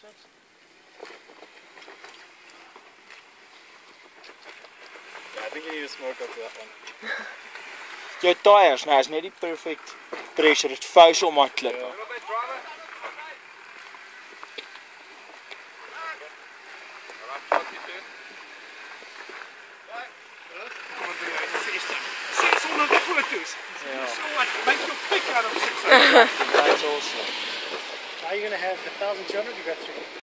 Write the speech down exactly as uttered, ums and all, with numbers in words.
Yeah, I think you need a smoke up to that one. Jou tyres, nou is net die perfect pressure, dit vuis om my klippe. Yeah. zeshonderd foto's. Yeah. So what? Make your pick out of six hundred. That's awesome. Now you're going to have one thousand two hundred, you got three.